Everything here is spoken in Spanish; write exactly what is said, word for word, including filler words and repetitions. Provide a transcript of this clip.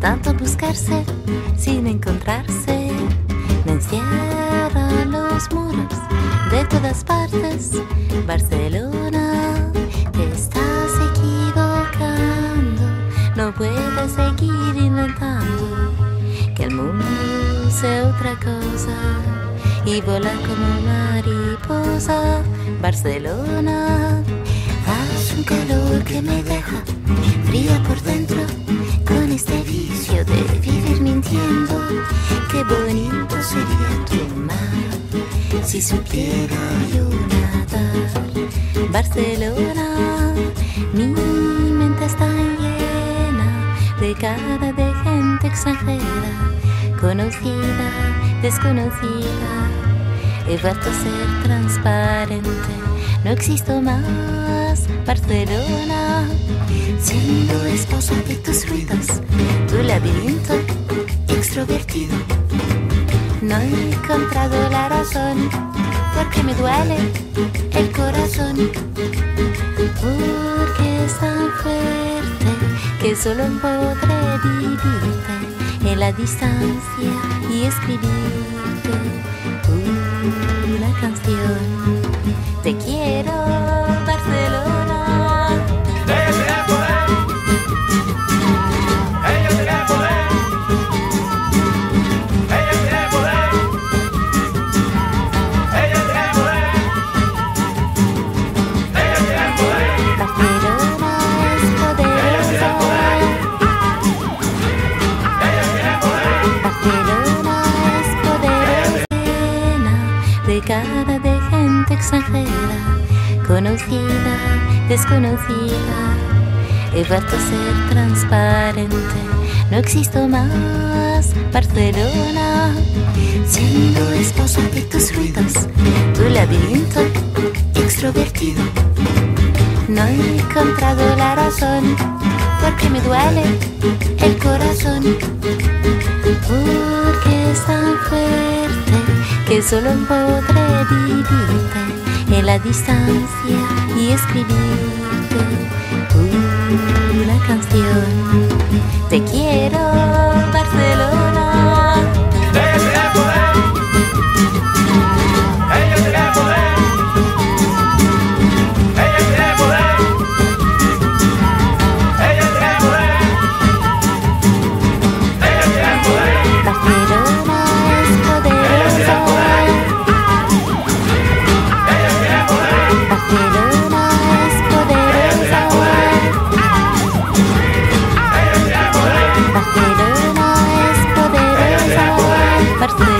tanto buscarse sin encontrarse. Me encierran los muros de todas partes. Barcelona, te estás equivocando. No puedes seguir inventando que el mundo sea otra cosa y volar como mariposa. Barcelona, hace un calor que me deja fría por dentro, con este vicio de vivir mintiendo. Qué bonito sería tu mar si supiera yo nadar. Barcelona, mi mente está llena de cara de gente extranjera, conocida, desconocida. He vuelto a ser transparente, no existo más. Barcelona, siendo esposa de tus ruidos, tu laberinto extrovertido. No he encontrado la razón, porque me duele el corazón, porque es tan fuerte que solo podré vivirte en la distancia y escribirte una canción. Te quiero, Barcelona. Ella tiene poder. Ella tiene poder. Ella tiene poder. Ella tiene poder. Ella tiene poder. Barcelona es poderosa. Ella tiene poder. Barcelona es poderosa. Llena de cara de gente extranjera, conocida, desconocida. He vuelto a ser transparente, no existo más. Barcelona, siendo esposa de tus ruidos, tu laberinto extrovertido. No he encontrado la razón, porque me duele el corazón, porque es tan fuerte que solo podré vivirte en la distancia y escribirte una canción. Te quiero, Barcelona. Ella tiene poder. Ella tiene poder. Ella tiene poder. Ella tiene poder. Ella tiene poder. Barcelona es poderosa. Ella tiene poder. Barcelona es poderosa. Ella tiene poder. Barcelona es poderosa. Barcelona.